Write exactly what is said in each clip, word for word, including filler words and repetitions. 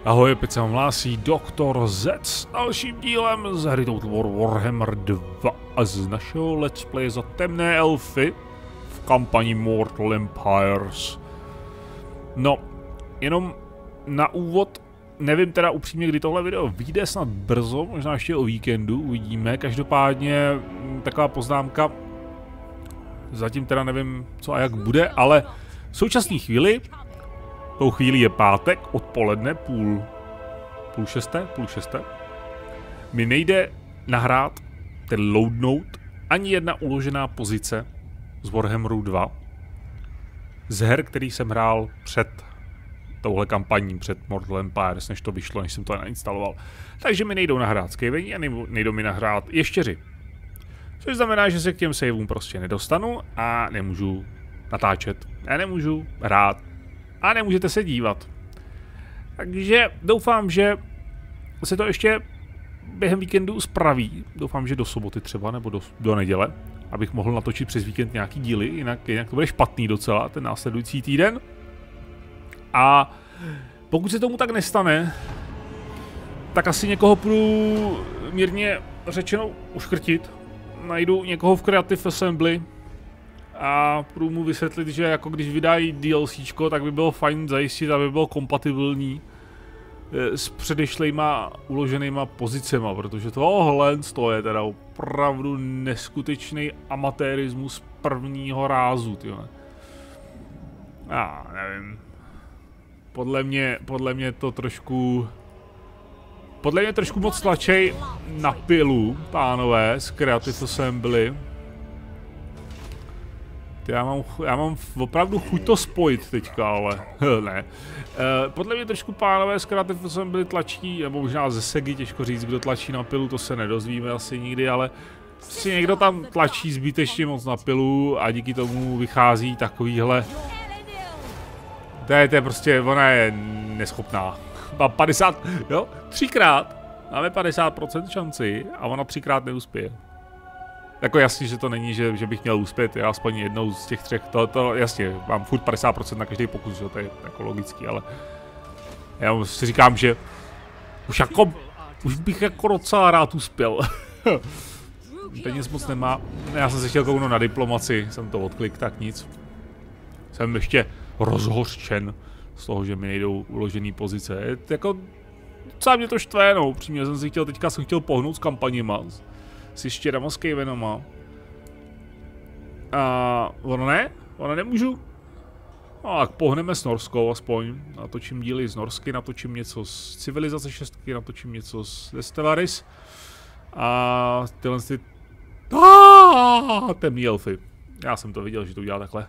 Ahoj, opět se vám hlásí doktor Z s dalším dílem z hry Total War Warhammer dva a z našeho let's play za temné elfy v kampani Mortal Empires. No, jenom na úvod, nevím teda upřímně, kdy tohle video vyjde, snad brzo, možná ještě o víkendu, uvidíme. Každopádně taková poznámka, zatím teda nevím, co a jak bude, ale v současné chvíli, tou chvíli je pátek, odpoledne, půl, půl šesté, půl šesté, mi nejde nahrát, tedy loadnout, ani jedna uložená pozice z Warhammeru dva, z her, který jsem hrál před touhle kampaní, před Mortal Empires, než to vyšlo, než jsem to nainstaloval. Takže mi nejdou nahrát skavení a nejdou mi nahrát ještěři. Což znamená, že se k těm saveům prostě nedostanu a nemůžu natáčet. Já nemůžu hrát a nemůžete se dívat. Takže doufám, že se to ještě během víkendu spraví. Doufám, že do soboty třeba, nebo do, do neděle, abych mohl natočit přes víkend nějaký díly, jinak, jinak to bude špatný docela, ten následující týden. A pokud se tomu tak nestane, tak asi někoho půjdu mírně řečeno uškrtit. Najdu někoho v Creative Assembly a půjdu mu vysvětlit, že jako když vydají DLCčko, tak by bylo fajn zajistit, aby bylo kompatibilní s předešlejma uloženýma pozicema, protože tohle to je teda opravdu neskutečný amatérismus prvního rázu, tyhle. Já nevím. Podle mě, podle mě to trošku... Podle mě trošku moc tlačej na pilu, pánové, z Creative Assembly. Já mám, já mám opravdu chuť to spojit teďka, ale ne. E, podle mě trošku pánové z Creative Assembly tlačí, nebo možná ze Segy, těžko říct, kdo tlačí na pilu, to se nedozvíme asi nikdy, ale si někdo tam tlačí zbytečně moc na pilu a díky tomu vychází takovýhle. To je, to je prostě, ona je neschopná. Má padesát, jo, třikrát máme padesát procent šanci a ona třikrát neuspěje. Jako jasně, že to není, že, že bych měl uspět, já aspoň jednou z těch třech, to, to jasně, mám furt padesát procent na každý pokus, že to je jako logický, ale já si říkám, že už jako, už bych jako docela rád uspěl. Peněz moc nemá, já jsem se chtěl kouknout na diplomaci, jsem to odklik, tak nic. Jsem ještě rozhořčen z toho, že mi nejdou uložený pozice, je, jako, docela mě to štve, no, upřímně jsem si chtěl, teďka jsem chtěl pohnout s kampaněma, s ještěrama, s Skavenama. A ono ne? Ono nemůžu? No tak pohneme s Norskou aspoň. Natočím díly z Norsky, natočím něco z Civilizace šestky, natočím něco z Stellaris. A tyhle ty... Aaaa, temný elfy. Já jsem to viděl, že to udělá takhle.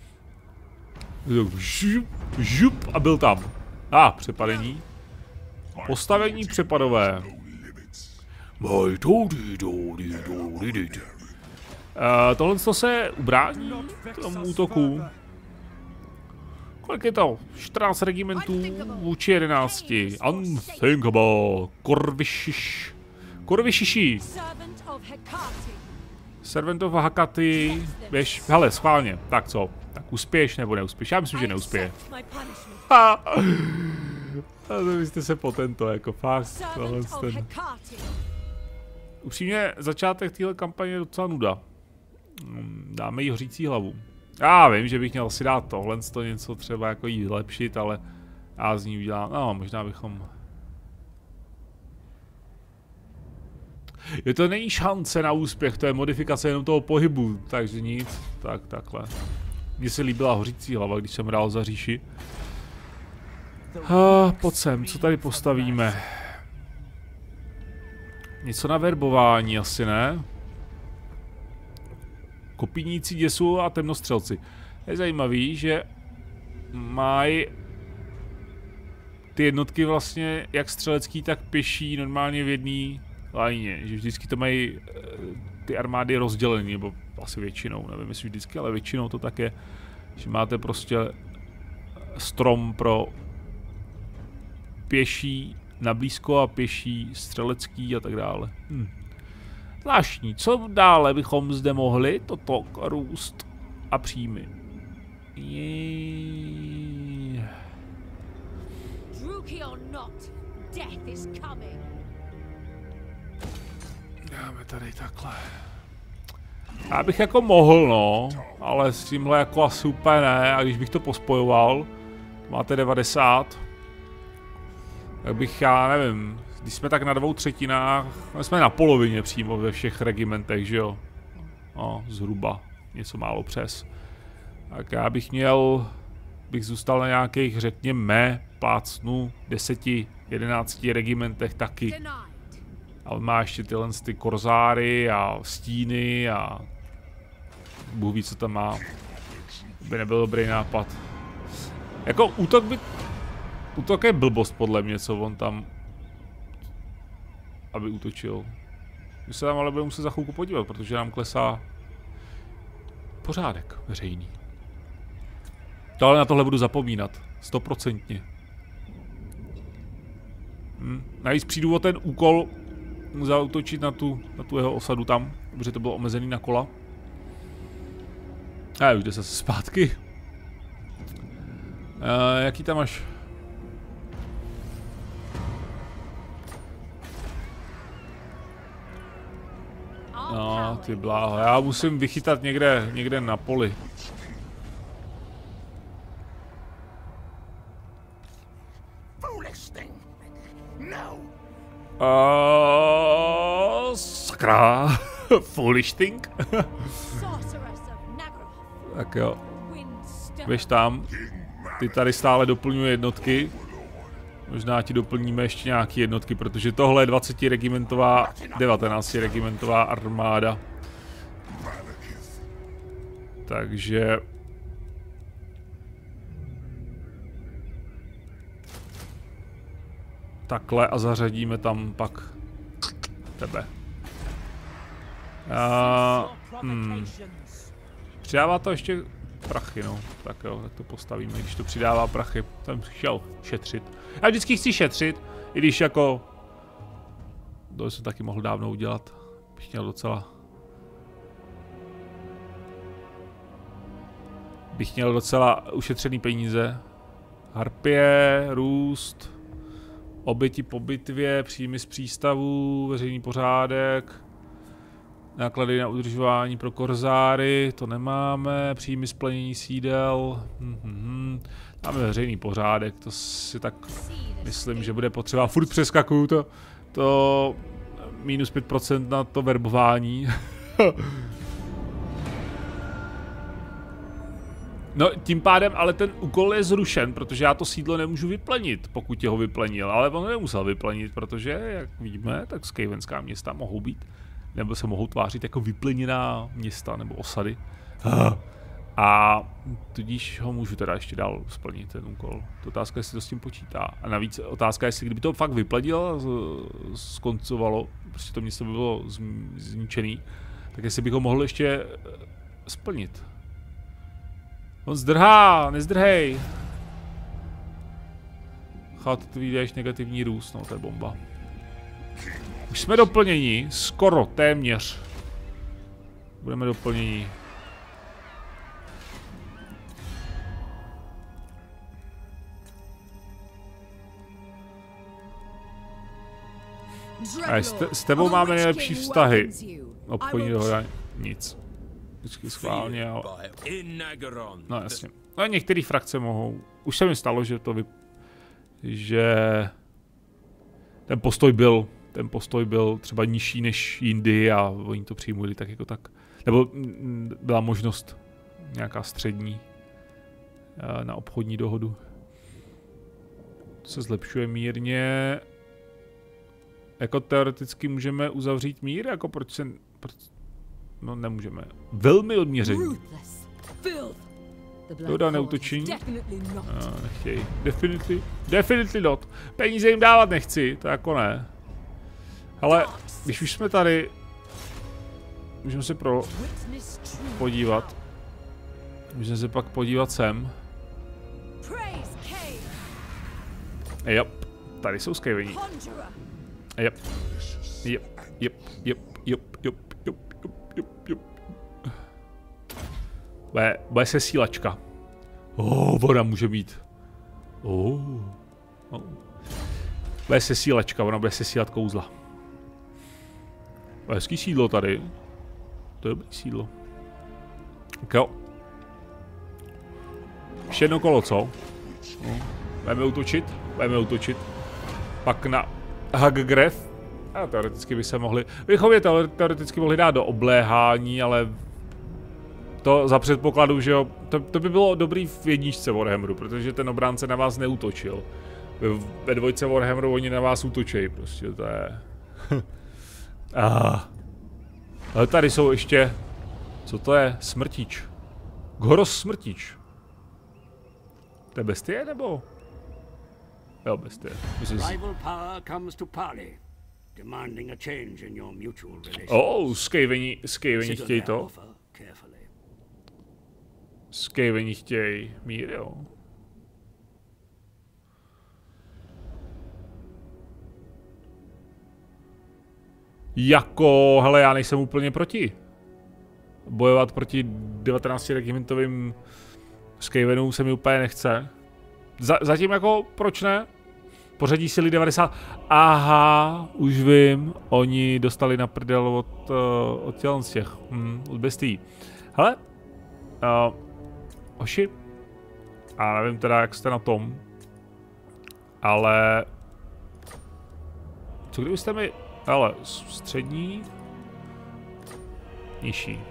Žup, žup a byl tam. A, ah, přepadení. Postavení přepadové. Uh, tohle se ubrání tomu útoku. Kolik je to? čtrnáct regimentů vůči jedenácti. Unthinkable. Korvišiš. Korvišiši. Servant of Hakati. Běž. Hele, schválně. Tak co? Tak uspěješ nebo neuspěješ? Já myslím, že neuspěje. Ha! A to byste se po tento, jako fakt. Tohle ten... Upřímně, začátek téhle kampaně je docela nuda. Dáme jí hořící hlavu. Já vím, že bych měl asi dát tohle, to něco třeba jako jí zlepšit, ale já z ní udělám, no možná bychom... Je to není šance na úspěch, to je modifikace jenom toho pohybu, takže nic, tak takhle. Mně se líbila hořící hlava, když jsem hrál za říši. Ah, pojď sem, co tady postavíme? Něco na verbování, asi ne? Kopíníci děsu a temnostřelci. Je zajímavý, že mají ty jednotky vlastně jak střelecký, tak pěší normálně v jedné lajně. Že vždycky to mají ty armády rozdělené, nebo asi většinou, nevím jestli vždycky, ale většinou to tak je. Že máte prostě strom pro pěší na blízko a pěší, střelecký a tak dále. Hm. Zvláštní. Co dále bychom zde mohli? Toto růst a příjmy. Je... Dáme tady takhle. Já bych jako mohl, no, ale s tímhle jako asi úplně ne, a když bych to pospojoval, máte devadesát, tak bych, já nevím, když jsme tak na dvou třetinách, jsme na polovině přímo ve všech regimentech, že jo, no, zhruba, něco málo přes, tak já bych měl, bych zůstal na nějakých, řekněme, plácnu, deseti, jedenácti regimentech taky. Ale má ještě tyhle ty korzáry a stíny a Bůh ví, co tam má. By nebyl dobrý nápad. Jako útok by... Útok je blbost podle mě, co on tam... Aby útočil. My se tam ale budeme muset za chvilku podívat, protože nám klesá... Pořádek veřejný. To ale na tohle budu zapomínat. Stoprocentně. Hm. Navíc přijdu o ten úkol zaútočit na tu, na tu jeho osadu tam, protože to bylo omezený na kola. A už jde zase zpátky. Uh, jaký tam máš? No, ty bláho, já musím vychytat někde, někde na poli. Uh, sakra. Foolish thing. Tak jo. Běž tam. Ty tady stále doplňuje jednotky. Možná ti doplníme ještě nějaké jednotky, protože tohle je dvacetiregimentová, devatenáctiregimentová armáda. Takže... Takhle a zařadíme tam pak tebe. A, hmm. Přidává to ještě prachy, no. Tak jo, tak to postavíme, když to přidává prachy. Jsem chtěl šetřit. Já vždycky chci šetřit, i když jako... To jsem taky mohl dávno udělat. Bych měl docela... Bych měl docela ušetřený peníze. Harpie, růst... Oběti po bitvě, příjmy z přístavů, veřejný pořádek, náklady na udržování pro korzáry, to nemáme, příjmy z plenění sídel, hmm, máme veřejný pořádek, to si tak myslím, že bude potřeba, furt přeskakuju to, to minus pět procent na to verbování. No, tím pádem, ale ten úkol je zrušen, protože já to sídlo nemůžu vyplenit, pokud tě ho vyplenil, ale on nemusel vyplenit, protože, jak víme, tak skavenská města mohou být, nebo se mohou tvářit jako vypleněná města nebo osady. A tudíž ho můžu teda ještě dál splnit, ten úkol. To otázka, jestli to s tím počítá. A navíc otázka, jestli kdyby to fakt vyplenil a skoncovalo, prostě to město by bylo zničený, tak jestli bych ho mohl ještě splnit. On zdrhá, nezdrhej. Chat, ty vidíš negativní růst, no to je bomba. Už jsme doplněni, skoro, téměř. Budeme doplněni. A s, te s tebou máme nejlepší vztahy. Obchodní dohoda, nic. Vždycky schválně, ale... No jasně. No některé frakce mohou. Už se mi stalo, že to vy... že... Ten postoj byl, ten postoj byl třeba nižší než jindy a oni to přijmuli tak jako tak. Nebo byla možnost nějaká střední na obchodní dohodu. To se zlepšuje mírně. Jako teoreticky můžeme uzavřít mír, jako proč se... Proč... No nemůžeme. Velmi odměření. Doda neútočení. No, nechtějí. Definitely. Definitely not. Peníze jim dávat nechci, to jako ne. Ale když už jsme tady, můžeme se pro podívat. Můžeme se pak podívat sem. Yep. Tady jsou skavení. Yep. Yep. Yep. Yep. Yep. Yep. Yep. Yep. Bude, bude se sílačka. Oh, voda může být. Oh. Oh. Bude sesílečka, ona bude sesílat kouzla. Hezký sídlo tady. To je dobrý sídlo. Tak jo. Ještě jedno kolo, co? No. Budeme útočit? Budeme útočit. Pak na Haggref. A teoreticky by se mohli... Bychom je teoreticky mohli dát do obléhání, ale... To za předpokladu, že jo... To, to by bylo dobrý v jedničce Warhammeru, protože ten obránce na vás neútočil. Ve dvojce Warhammeru oni na vás útočí, prostě to je... ah. Ale tady jsou ještě... Co to je? Smrtič. Goros Smrtič. To je bestie, nebo? Jo, bestie. Rival power comes to parley, demanding a change in your mutual relations. Oh, skejveni, skejveni chtějí to. Skejveni chtějí mír, jo. Jako, hele, já nejsem úplně proti. Bojovat proti devatenácti regimentovým Skavenům se mi úplně nechce. Za, zatím jako, proč ne? Pořadí síly devadesát. Aha, už vím. Oni dostali na prdel od, uh, od tělen z těch. Hmm, od bestií. Hele. Uh, hoši. A nevím teda, jak jste na tom. Ale... Co kdybyste mi... Hele, střední... Nižší.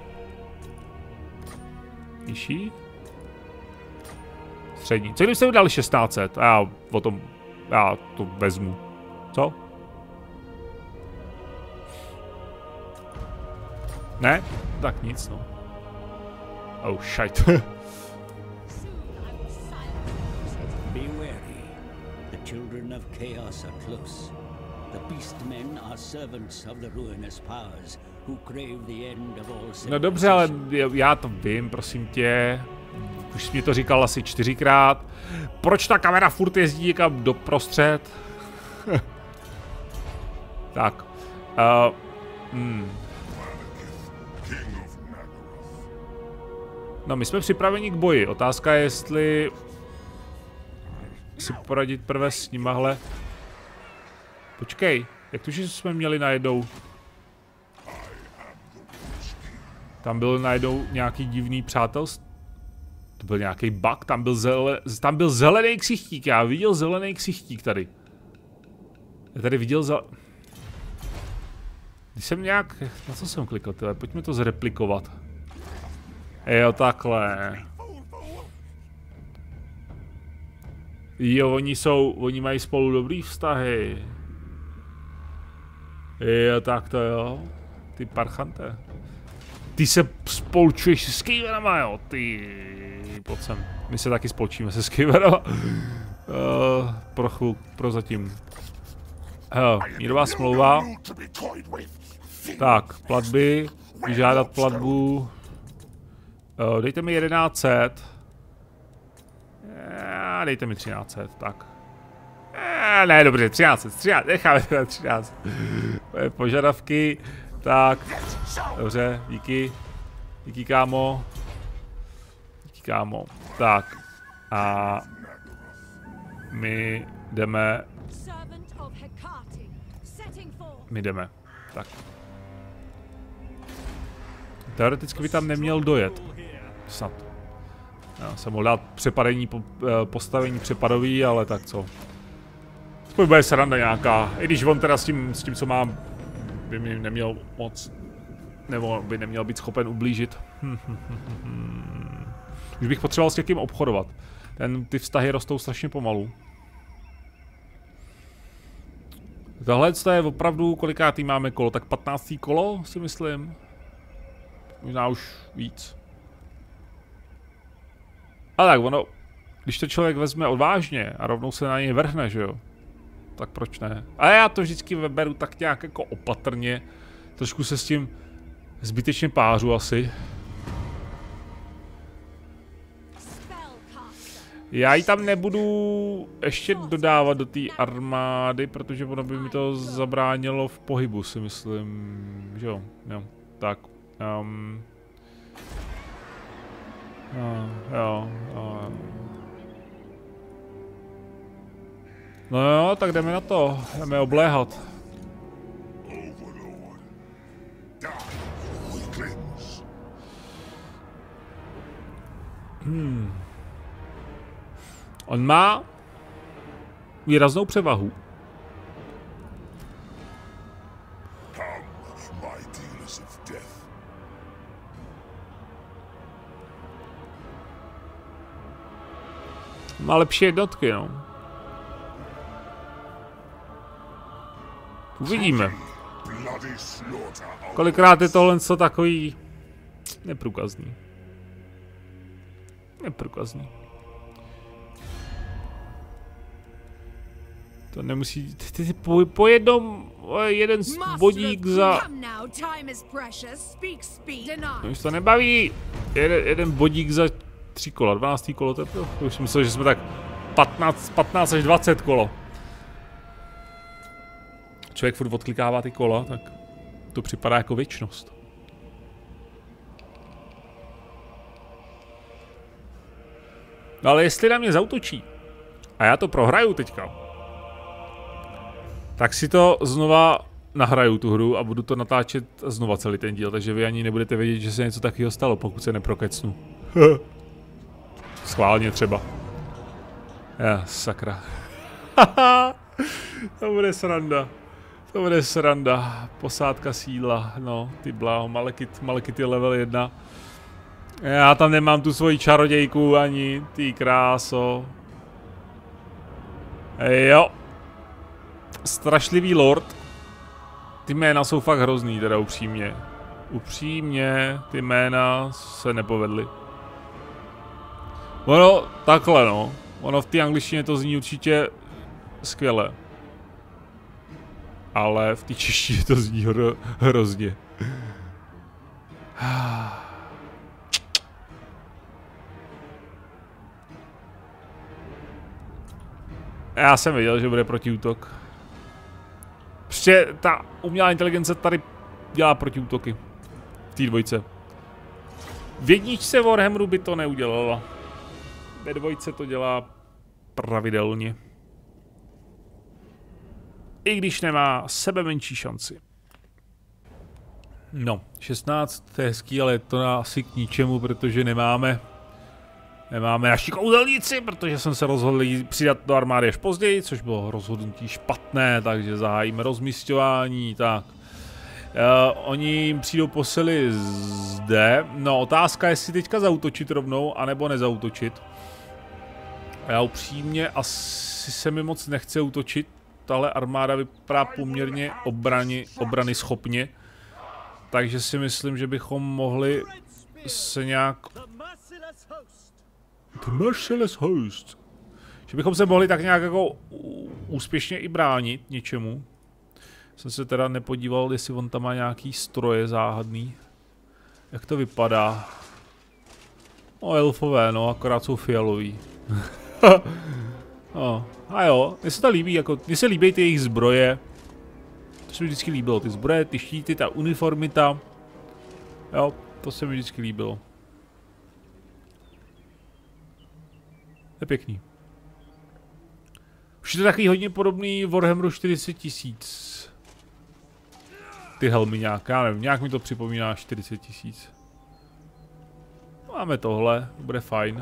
Nižší? Střední. Co kdybyste mi dali šestnáct set? A já o tom... Já to vezmu. Co? Ne? Tak nic, no. Oh, shit. Be wary. The children of chaos are close. The beastmen are servants of the ruinous powers who crave the end of all civilization. No dobře, ale já to vím, prosím tě. Už jsi mi to říkal asi čtyřikrát. Proč ta kamera furt jezdí někam doprostřed? Tak. Uh, hmm. No, my jsme připraveni k boji. Otázka je, jestli si poradit prvé s nimahle. Počkej, jak to, že jsme měli najednou? Tam byl najednou nějaký divný přátelství. To byl nějaký bug, tam byl, zele, tam byl zelený ksichtík, já viděl zelený ksichtík tady. Já tady viděl za... Když jsem nějak... Na co jsem klikl, tyhle? Pojďme to zreplikovat. Jo, takhle. Jo, oni jsou... Oni mají spolu dobrý vztahy. Jo, tak to jo. Ty parchante. Ty se spolčuješ se Skavenama, jo, ty... Pojď sem. My se taky spolčíme se Skavenama. uh, pro chvíli, prozatím. Uh, mírová smlouva. Tak, platby. Vyžádat platbu. Uh, dejte mi jedenáct set. Uh, dejte mi třináct set, tak. Uh, ne, dobře, třináct set, třináct, necháme teda třináct. Požadavky. Tak, dobře, díky. Díky, kámo. Díky, kámo. Tak. A my jdeme. My jdeme. Tak. Teoreticky by tam neměl dojet. Snad. Já jsem mohl dát přepadení, po, postavení přepadový, ale tak co. Aspoň bude sranda nějaká. I když on teda s tím, s tím co mám, by mi neměl moc, nebo by neměl být schopen ublížit. Už bych potřeboval s někým obchodovat. Ten, ty vztahy rostou strašně pomalu. Tohle je opravdu, kolikátý máme kolo? Tak patnáctý kolo si myslím. Možná už víc. Ale tak ono, když to člověk vezme odvážně a rovnou se na něj vrhne, že jo? Tak proč ne? A já to vždycky beru tak nějak jako opatrně. Trošku se s tím zbytečně pářu asi. Já ji tam nebudu ještě dodávat do té armády, protože ono by mi to zabránilo v pohybu, si myslím. Že jo, jo, tak. Um, jo, jo, jo. No jo, tak jdeme na to. Jdeme obléhat. Hmm. On má výraznou převahu. Má lepší jednotky, no. Uvidíme. Kolikrát je tohle co takový neprůkazný. Neprůkazný. To nemusí... Ty, ty, po, po jednom... Jeden bodík za... No, už to nebaví. Jeden, jeden bodík za tři kola. dvanáctý kolo, to je to. Už jsem myslel, že jsme tak patnáct, patnáct až dvacet kolo. Člověk furt odklikává ty kola, tak to připadá jako věčnost. No ale jestli na mě zautočí, a já to prohraju teďka, tak si to znova nahraju tu hru a budu to natáčet znova celý ten díl, takže vy ani nebudete vědět, že se něco takového stalo, pokud se neprokecnu. Schválně třeba. Já, sakra. To bude sranda. To bude sranda. Posádka sídla, no, ty bláho, Malekith, Malekith je level jedna. Já tam nemám tu svoji čarodějku ani, ty kráso. Jo. Strašlivý lord. Ty jména jsou fakt hrozný, teda upřímně. Upřímně, ty jména se nepovedly. Ono, takhle no. Ono v té angličtině to zní určitě skvěle. Ale v té češtině to zní hro, hrozně. Já jsem věděl, že bude protiútok. Prostě ta umělá inteligence tady dělá protiútoky. V té dvojce. V jedničce Warhammeru by to neudělala. Ve dvojce to dělá pravidelně. I když nemá sebe menší šanci. No, šestnáct, to je hezký, ale je to asi k ničemu, protože nemáme Nemáme naši kouzelníci, protože jsem se rozhodl přidat do armády až později, což bylo rozhodnutí špatné, takže zahájíme rozmisťování, tak. Uh, oni jim přijdou posily zde, no otázka je, jestli teďka zaútočit rovnou, anebo nezautočit. Já upřímně asi se mi moc nechce útočit, tahle armáda vypadá poměrně obrany, obrany schopně, takže si myslím, že bychom mohli se nějak... The Merciless Host. Že bychom se mohli tak nějak jako úspěšně i bránit něčemu. Jsem se teda nepodíval, jestli on tam má nějaký stroje záhadný. Jak to vypadá? No elfové, no, akorát jsou fialový. No, a jo, mně se to líbí, jako, mně se líbí ty jejich zbroje. To se mi vždycky líbilo, ty zbroje, ty štíty, ta uniformita. Jo, to se mi vždycky líbilo. To je pěkný. Už je to takový hodně podobný Warhammeru čtyřicet tisíc. Ty helmy nějak, já nevím, nějak mi to připomíná čtyřicet tisíc. Máme tohle, bude fajn.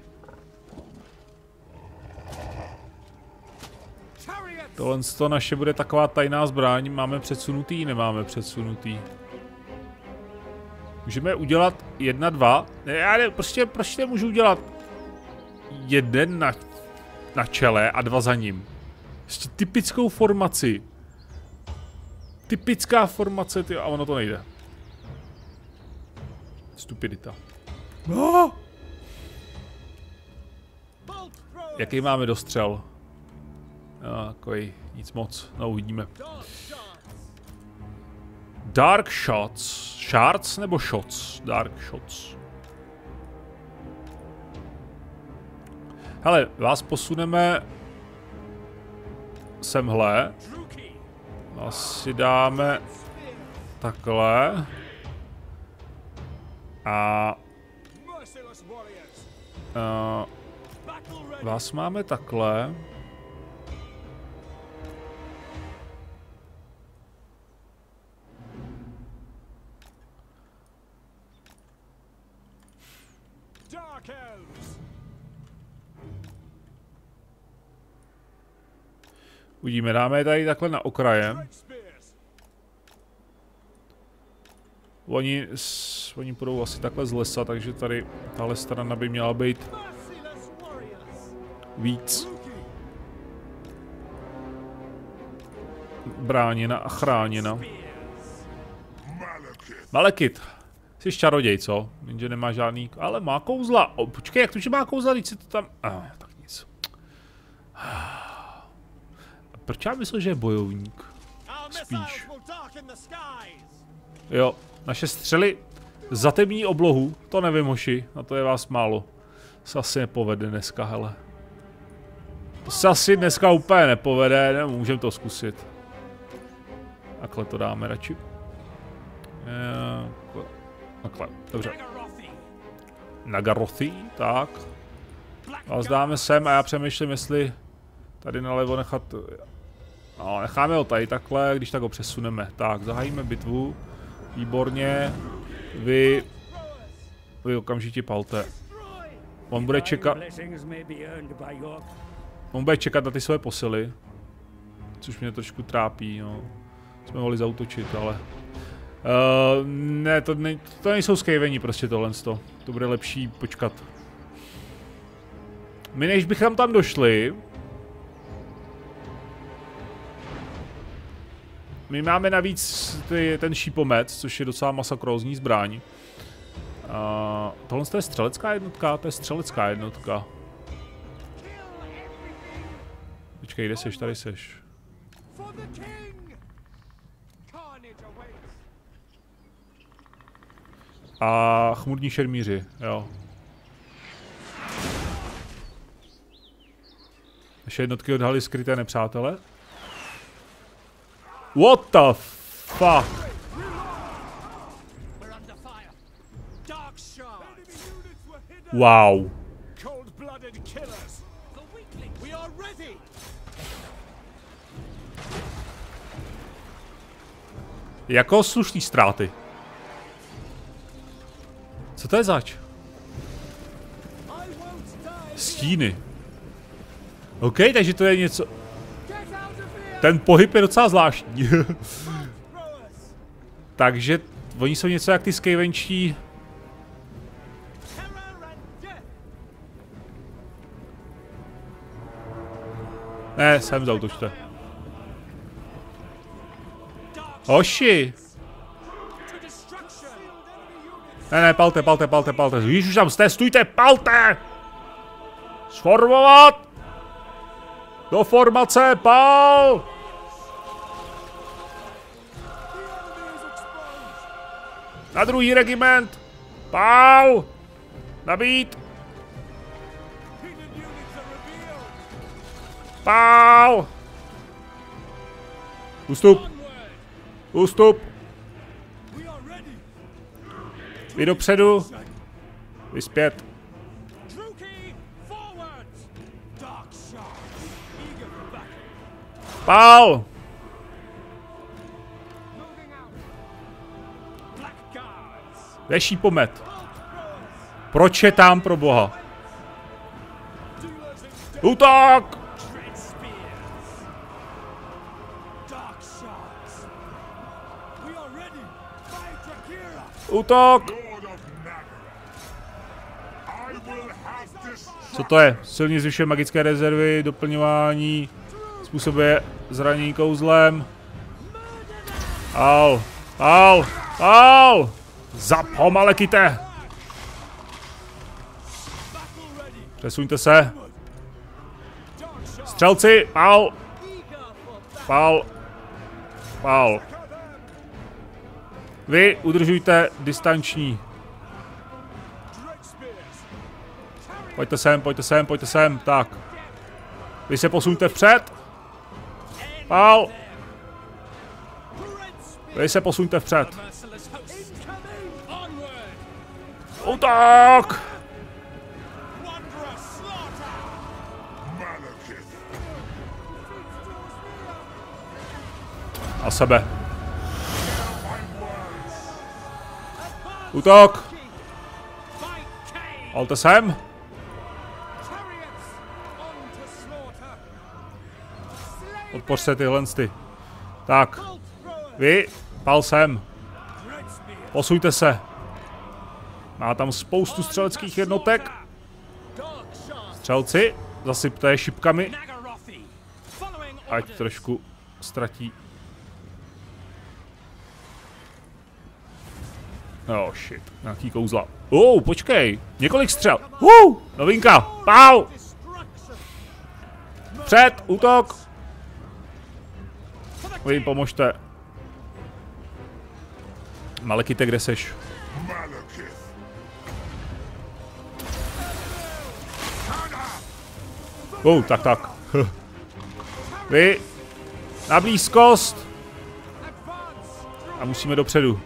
Tohle to naše bude taková tajná zbraň, máme předsunutý, nemáme předsunutý. Můžeme udělat jedna, dva, ne, já ne, prostě, prostě můžu udělat jeden na, na čele a dva za ním. Prostě typickou formaci. Typická formace, ty, a ono to nejde. Stupidita. No! Jaký máme dostřel? No, takový, nic moc, no uvidíme. Dark shots. Shards nebo shots? Dark shots. Hele, vás posuneme semhle. Asi dáme takhle. A uh, vás máme takhle. Uvidíme, dáme je tady takhle na okraje. Oni, s, oni půjdou asi takhle z lesa, takže tady tahle strana by měla být víc bráněna a chráněna. Malekith. Jsi čaroděj, co? Jenže nemá žádný, ale má kouzla. O, počkej, jak to, že má kouzla, když si to tam... Ah, tak nic. Proč já myslel, že je bojovník? Spíš. Jo, naše střely zatemní oblohu, to nevím, hoši, na to je vás málo. Se asi nepovede dneska, hele. To se asi dneska úplně nepovede, ne, můžeme to zkusit. Takhle to dáme radši. Takhle, takhle, dobře. Nagarothi, tak. Vás dáme sem a já přemýšlím, jestli tady nalevo nechat... No, necháme ho tady takhle, když tak ho přesuneme. Tak, zahájíme bitvu. Výborně. Vy... Vy okamžitě palte. On bude čekat... On bude čekat na ty své posily. Což mě trošku trápí, no. Jsme mohli zautočit, ale... Uh, ne, to, ne, to nejsou skejvení prostě tohle. To bude lepší počkat. My než bychom tam došli... My máme navíc ty, ten šípomet, což je docela masakrózní zbraň. Uh, tohle je střelecká jednotka? To je střelecká jednotka. Počkej, kde seš? Tady seš. A chmurní šermíři, jo. Naše jednotky odhalily skryté nepřátele. What the fuck? Wow. Jako slušný ztráty. Co to je zač? Stíny. OK, takže to je něco... Ten pohyb je docela zvláštní. Takže oni jsou něco jak ty skejvenčí. Ne, sem zautočte. Hoši! Ne, ne, palte, palte, palte, palte. Ježiš, už tam jste, stůjte, palte! Sformovat! Do formace, pál! Na druhý regiment! Pál! Nabít! Pál! Ústup! Ústup! Vy dopředu! Vy zpět! Pál! Kde šípomet? Proč je tam, pro boha? Útok! Útok! Co to je? Silně zvyšuje magické rezervy, doplňování, způsobuje zranění kouzlem. Al, al, al! Zap ho, Malekite! Přesuňte se. Střelci, pál! Pál! Pál! Vy udržujte distanční. Pojďte sem, pojďte sem, pojďte sem, tak. Vy se posuňte vpřed. Pál! Vy se posuňte vpřed. Útok! Na sebe. Halte sem. Podpořte tyhle ty. Tak. Vy, pal sem. Posuňte se. Má tam spoustu střeleckých jednotek. Střelci, zasypte je šipkami. Ať trošku ztratí. Oh shit, nějaký kouzla. Oh, počkej, několik střel. Uh, novinka, pau. Před, útok. Vy jim pomožte. Malekite, kde seš? Oh, tak, tak. Vy, na blízkost. A musíme dopředu.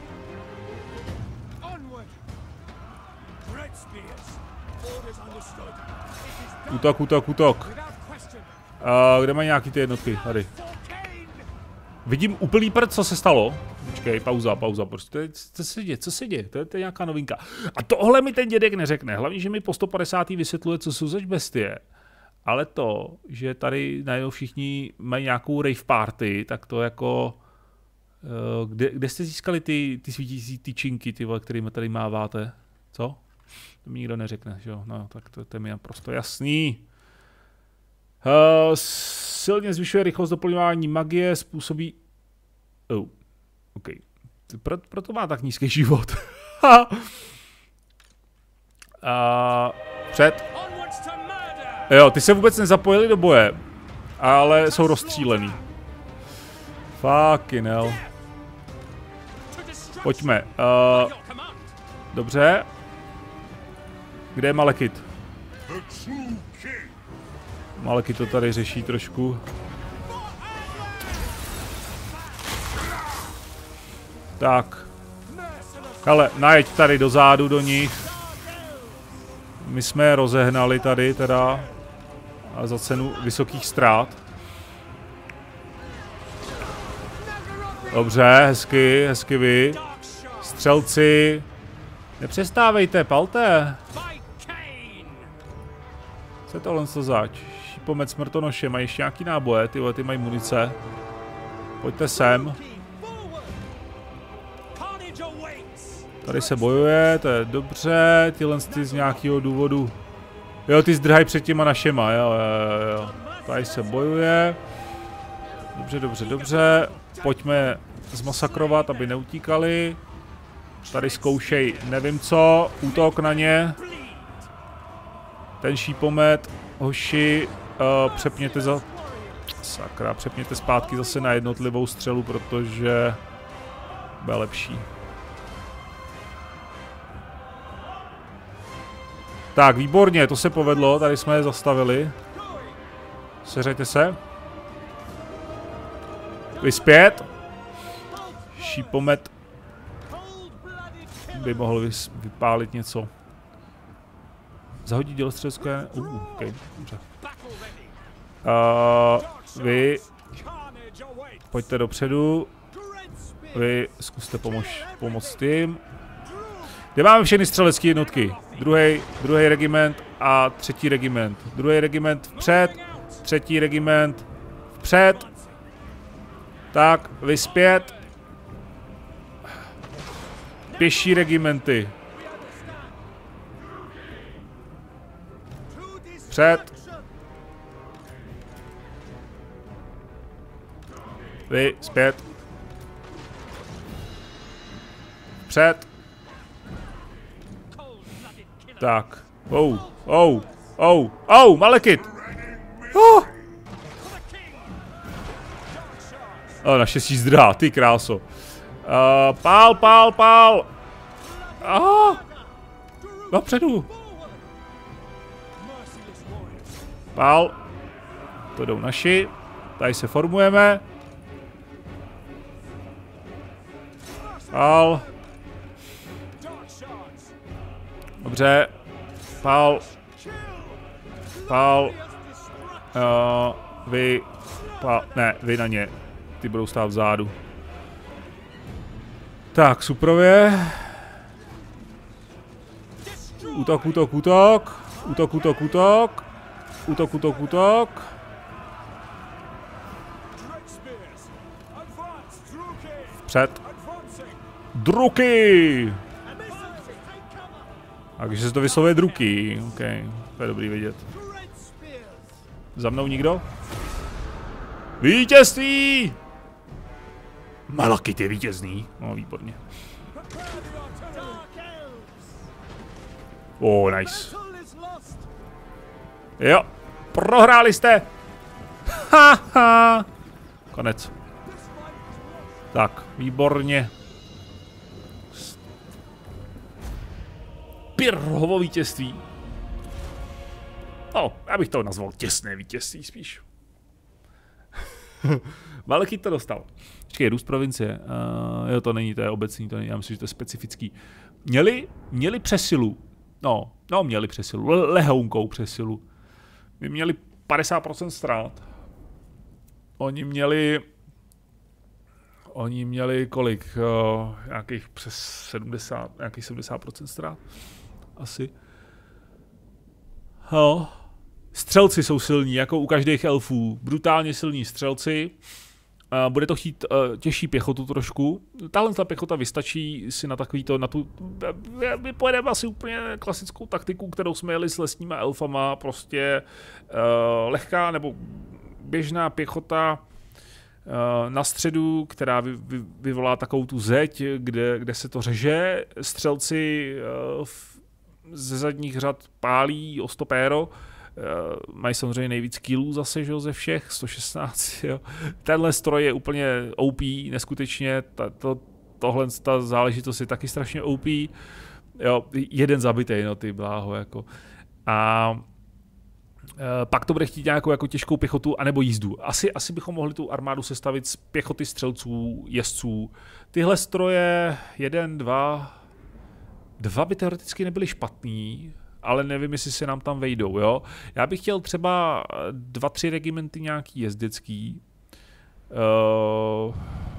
Útok, útok, útok. Uh, kde mají nějaký ty jednotky? Tady. Vidím úplný prd, co se stalo. Počkej, pauza, pauza, prostě, co se děje, co se děje, to je, to je nějaká novinka. A tohle mi ten dědek neřekne, hlavně, že mi po sto padesátém vysvětluje, co jsou zač bestie. Ale to, že tady najednou všichni mají nějakou rave party, tak to jako... Uh, kde, kde jste získali ty, ty svítící tyčinky, ty vole, kterými tady máváte? Co? To mi nikdo neřekne, že jo? No, tak to, to je mi naprosto jasný. Uh, silně zvyšuje rychlost doplňování magie, způsobí... Oh, OK. Pro, proto má tak nízký život. uh, před. Jo, ty se vůbec nezapojili do boje, ale jsou rozstřílený. Fucking hell. Pojďme. Uh, dobře. Kde je Malekith? Malekith to tady řeší trošku. Tak. Ale najeď tady do zádu do nich. My jsme je rozehnali tady teda. A za cenu vysokých ztrát. Dobře, hezky, hezky vy. Střelci. Nepřestávejte, palte. Co je tohle co zač? Šípomet smrtonoše, mají ještě nějaký náboje, tyhle ty mají munice. Pojďte sem. Tady se bojuje, to je dobře, tyhle ty z nějakého důvodu. Jo, ty zdrhají před těma našema, jo, jo, jo. Tady se bojuje. Dobře, dobře, dobře. Pojďme zmasakrovat, aby neutíkali. Tady zkoušej, nevím co, útok na ně. Ten šípomet, hoši, uh, přepněte za... Sakra, přepněte zpátky zase na jednotlivou střelu, protože bude lepší. Tak, výborně, to se povedlo, tady jsme je zastavili. Seřejte se. Vy zpět. Šípomet by mohl vypálit něco. Zahodit dělostřelecké... Uh, okay, dobře. Uh, vy... Pojďte dopředu. Vy zkuste pomož, pomoct tím. Kde máme všechny střelecké jednotky? Druhý, druhý regiment a třetí regiment. Druhý regiment vpřed, třetí regiment vpřed. Tak, vy zpět. Pěší regimenty. Před. Vy zpět. Před. Tak. Oh, oh, oh, oh, Malekith. Oh. Oh, naštěstí zdrhá, ty kráso. Uh, pál, pál, pál. Ah. Napředu. Pál. To jdou naši. Tady se formujeme. Pál. Dobře. Pál. Pál. Uh, vy. Pál. Ne, vy na ně. Ty budou stát vzadu. Tak, suprově. Útok, útok, útok. Útok, útok, útok. Útok, útok, útok. Vpřed. Druky! Takže se to vyslovuje druky. OK, to je dobrý vidět. Za mnou nikdo? Vítězství! Malakit je vítězný. No, výborně. Oh, nice. Jo, prohráli jste. Haha. Konec. Tak, výborně. Pyrrhovo vítězství. No, já bych to nazval těsné vítězství spíš. Malekit to dostal. Počkej, růst provincie. Uh, jo, to není, to je obecný, to není, já myslím, že to je specifický. Měli, měli přesilu. No, no, měli přesilu. Lehounkou přesilu. My měli padesát procent ztrát. Oni měli... Oni měli kolik? Uh, nějakých přes sedmdesát, nějakých sedmdesát procent ztrát. Asi. No. Střelci jsou silní, jako u každých elfů. Brutálně silní střelci. Uh, bude to chtít uh, těžší pěchotu trošku. Tahle ta pěchota vystačí si na takový to, na tu... My pojedeme asi úplně klasickou taktiku, kterou jsme jeli s lesníma elfama. Prostě uh, lehká nebo běžná pěchota uh, na středu, která vy, vy, vyvolá takovou tu zeď, kde, kde se to řeže. Střelci uh, v, ze zadních řad pálí o sto péro. Uh, mají samozřejmě nejvíc killů zase, že, ze všech, sto šestnáct, jo. Tenhle stroj je úplně O P, neskutečně, ta, to, tohle ta záležitost je taky strašně O P, jo, jeden zabitej, no ty bláho, jako. A uh, pak to bude chtít nějakou jako těžkou pěchotu, anebo jízdu. Asi, asi bychom mohli tu armádu sestavit z pěchoty střelců, jezdců. Tyhle stroje, jeden, dva, dva by teoreticky nebyly špatný, ale nevím, jestli se nám tam vejdou, jo. Já bych chtěl třeba dva, tři regimenty nějaký jezdecký. Uh,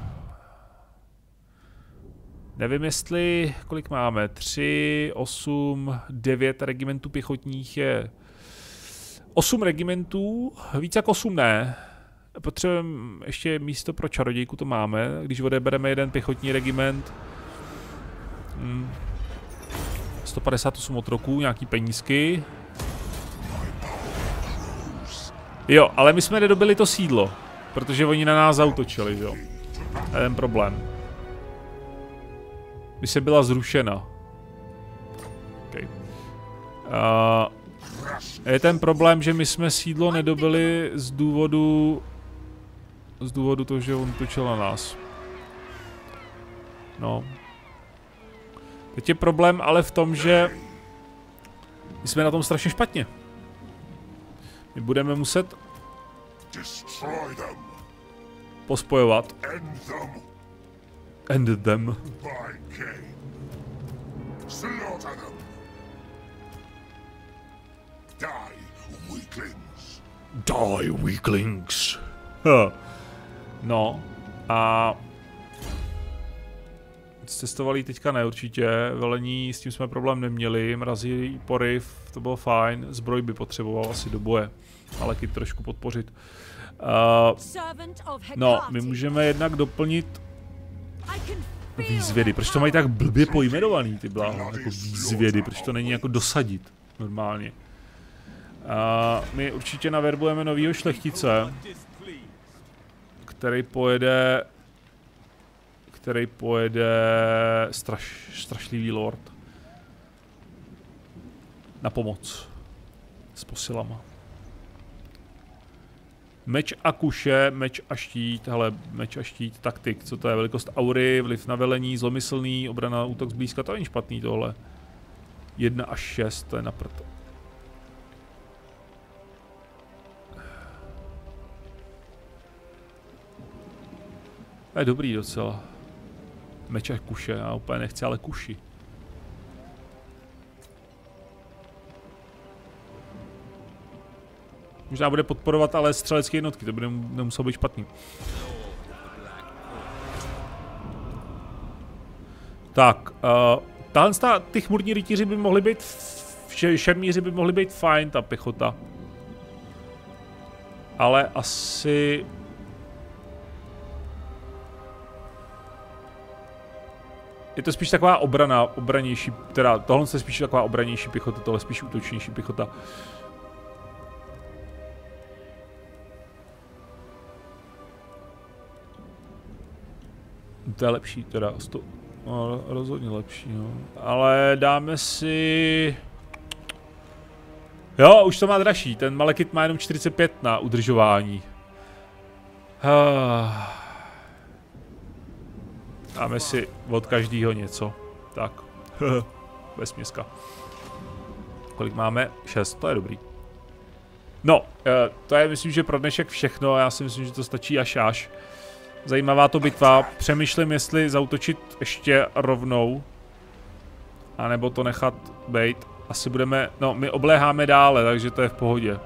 nevím, jestli, kolik máme, tři, osm, devět regimentů pěchotních je... osm regimentů, víc jak osm ne. Potřebujeme ještě místo pro čarodějku, to máme, když odebereme jeden pěchotní regiment. Hmm. sto padesát osm otroků, nějaký penízky. Jo, ale my jsme nedobili to sídlo, protože oni na nás zautočili, jo. To je ten problém. By se byla zrušena. Okay. Uh, je ten problém, že my jsme sídlo nedobili z důvodu... Z důvodu toho, že on točil na nás. No. Teď je problém ale v tom, že my jsme na tom strašně špatně. My budeme muset pospojovat. End them. Die, weaklings. Huh. No a cestovali teďka ne určitě, velení, s tím jsme problém neměli, mrazí poryv, to bylo fajn, zbroj by potřeboval asi do boje, ale kyt trošku podpořit. Uh, no, my můžeme jednak doplnit výzvědy, proč to mají tak blbě pojmenovaný ty bláho, jako výzvědy, proč to není jako dosadit normálně. Uh, my určitě naverbujeme novýho šlechtice, který pojede který pojede straš, strašlivý lord na pomoc s posilama. Meč a kuše, meč a štít, hele, meč a štít, taktik, co to je, velikost aury, vliv na velení, zlomyslný, obrana, útok zblízka, to není špatný tohle. jedna až šest, to je na prd. To je dobrý docela. Meč a kuše, já úplně nechci, ale kuši. Možná bude podporovat ale střelecké jednotky, to bude nemuselo být špatný. Tak, uh, tahle, ty chmurní rytíři by mohly být šermíři by mohli být fajn, ta pěchota. Ale asi... Je to spíš taková obrana, obranější, teda tohle je spíš taková obranější pěchota, tohle spíš útočnější pěchota. To je lepší, teda, sto, no, rozhodně lepší, no. Ale dáme si... Jo, už to má dražší, ten Malekith má jenom čtyřicet pět na udržování. Dáme si od každého něco. Tak. Vesměska. Kolik máme? šest, to je dobrý. No, to je myslím, že pro dnešek všechno, já si myslím, že to stačí až až. Zajímavá to bitva, přemýšlím, jestli zaútočit ještě rovnou. A nebo to nechat bejt. Asi budeme, no my obléháme dále, takže to je v pohodě.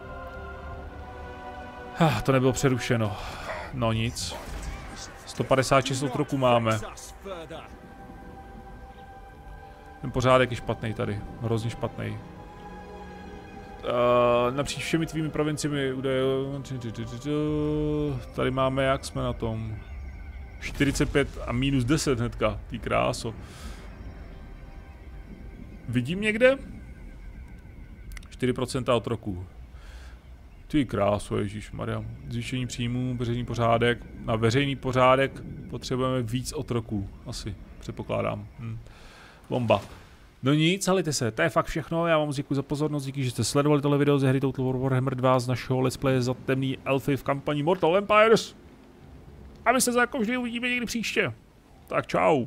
Ah, to nebylo přerušeno. No nic. sto padesát šest otroků máme. Ten pořádek je špatný tady, hrozně špatný. Uh, napříč všemi tvými provinciemi údaje. Tady máme, jak jsme na tom. čtyřicet pět a minus deset hnedka, ty kráso. Vidím někde? čtyři procenta otroků. Ty kráso, ježišmarja. Zvýšení příjmů, veřejný pořádek. Na veřejný pořádek potřebujeme víc otroků. Asi, předpokládám. Hm. Bomba. No nic, halejte se, to je fakt všechno, já vám děkuji za pozornost, díky, že jste sledovali tohle video ze hry Total War Warhammer dva z našeho let's play za temný elfy v kampani Mortal Empires. A my se za jako vždy uvidíme někdy příště. Tak čau.